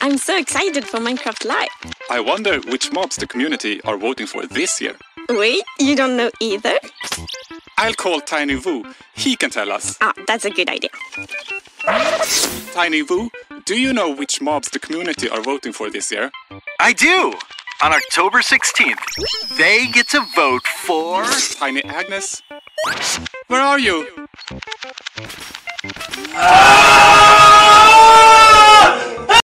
I'm so excited for Minecraft Live. I wonder which mobs the community are voting for this year. Wait, you don't know either? I'll call Tiny Woo. He can tell us. Ah, that's a good idea. Tiny Woo, do you know which mobs the community are voting for this year? I do! On October 16th, they get to vote for... Tiny Agnes? Where are you?